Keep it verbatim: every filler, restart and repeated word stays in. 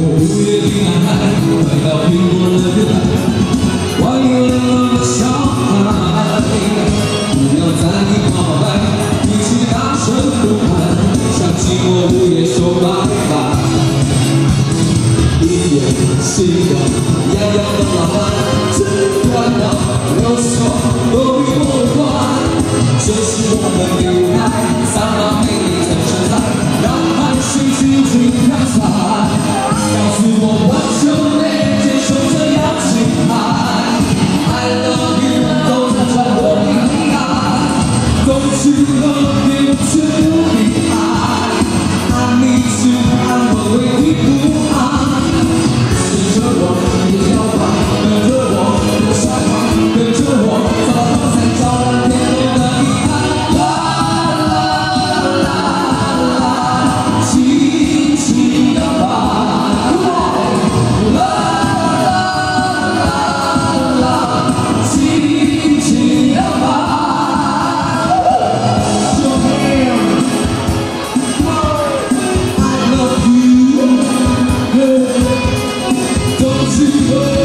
午夜的男孩来到苹果乐园，欢迎来了小孩，不要在意告白，一起大声呼喊，向寂寞午夜说拜拜。一眼心动，洋洋的浪漫，只管让有所都比我快。这是我们的爱，散发美丽的神采，让爱情尽情飘散。告诉我 What's your name， 接受这样情爱 I love you， 都在传我的爱。Don't you love me to be high， I need you， I will wait you不安。跟着我，别摇摆，跟着我，别傻瓜，跟着我，找到才照亮天空的彼岸。啦啦啦啦，轻轻摇摆。啦啦啦啦，轻轻摇摆。Your hand, I love you. Don't you know?